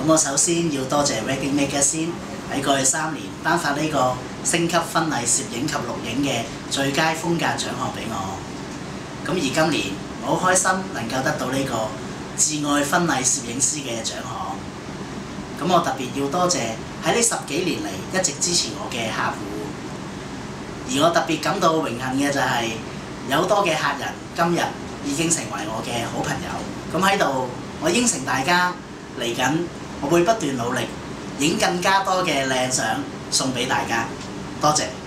咁我首先要多謝 Wedding Magazine 喺過去3年頒發呢個星級婚禮攝影及錄影嘅最佳風格獎項俾我。咁而今年我好開心能夠得到呢個至愛婚禮攝影師嘅獎項。咁我特別要多謝喺呢10幾年嚟一直支持我嘅客戶。而我特別感到榮幸嘅就係有好多嘅客人今日已經成為我嘅好朋友。咁喺度我應承大家嚟緊，我會不斷努力影更加多嘅靚相送俾大家。多謝。